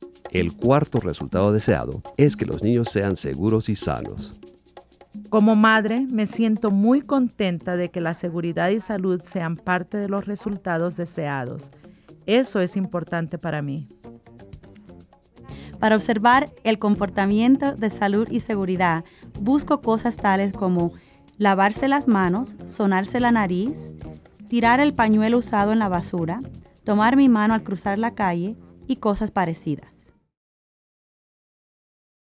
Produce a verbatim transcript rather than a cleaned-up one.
El cuarto resultado deseado es que los niños sean seguros y sanos. Como madre, me siento muy contenta de que la seguridad y salud sean parte de los resultados deseados. Eso es importante para mí. Para observar el comportamiento de salud y seguridad, busco cosas tales como lavarse las manos, sonarse la nariz, tirar el pañuelo usado en la basura, tomar mi mano al cruzar la calle y cosas parecidas.